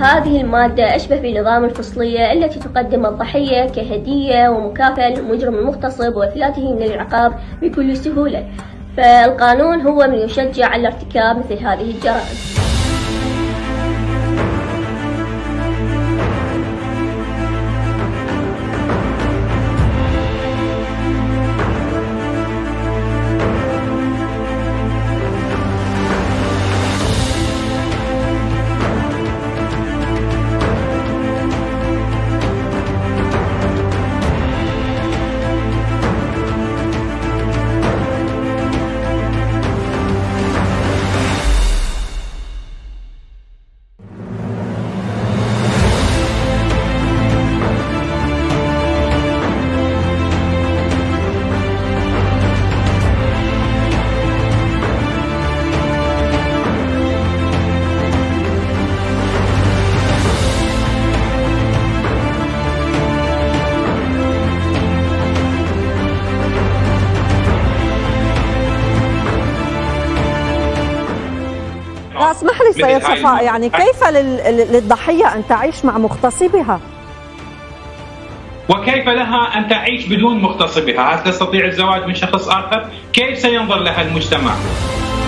هذه المادة أشبه بنظام الفصلية التي تقدم الضحية كهدية ومكافأة للمجرم المغتصب وإفلاته من العقاب بكل سهولة، فالقانون هو من يشجع على ارتكاب مثل هذه الجرائم. اسمح لي سيد صفاء، يعني كيف للضحية أن تعيش مع مغتصبها؟ وكيف لها أن تعيش بدون مغتصبها؟ هل تستطيع الزواج من شخص آخر؟ كيف سينظر لها المجتمع؟